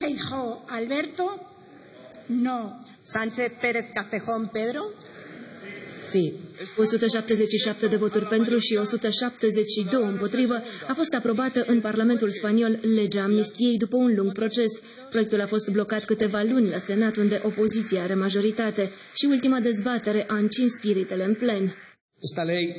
Feijóo Alberto, no. Sánchez Pérez Castejón Pedro, sí. 177 de voturi pentru și 172 împotrivă a fost aprobată în Parlamentul spaniol legea amnistiei după un lung proces. Proiectul a fost blocat câteva luni la Senat, unde opoziția are majoritate, și ultima dezbatere a încins spiritele în plen. Esta ley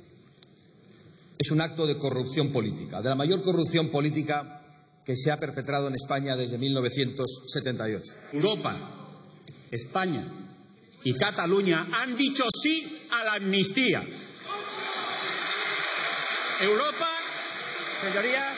es un acto de corrupción política, de la mayor corrupción política que se ha perpetrado en España desde 1978. Europa, España y Cataluña han dicho sí a la amnistía. Europa, señorías,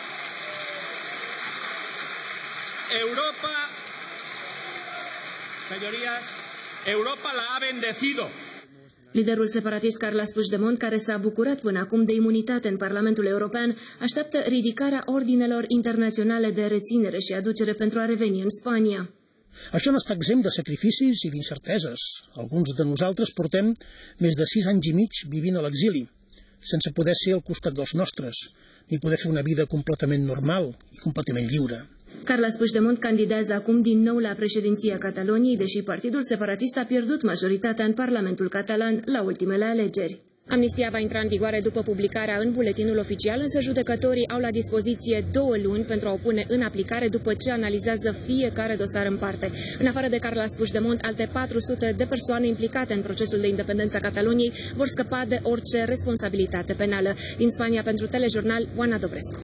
Europa la ha bendecido. Liderul separatist Carles Puigdemont, care s-a bucurat până acum de imunitate în Parlamentul European, așteaptă ridicarea ordinelor internaționale de reținere și aducere pentru a reveni în Spania. Això no està exempt de sacrificis i d'incerteses. Alguns de nosaltres portem més de 6 anys i mig vivint a l'exili, sense poder ser al costat dels nostres, ni poder fer una vida completament normal i completament lliure. Carles Puigdemont candidează acum din nou la președinția Cataloniei, deși partidul separatist a pierdut majoritatea în Parlamentul catalan la ultimele alegeri. Amnistia va intra în vigoare după publicarea în buletinul oficial, însă judecătorii au la dispoziție 2 luni pentru a o pune în aplicare după ce analizează fiecare dosar în parte. În afară de Carles Puigdemont, alte 400 de persoane implicate în procesul de independență a Cataloniei vor scăpa de orice responsabilitate penală. Din Spania, pentru Telejurnal, Oana Dobrescu.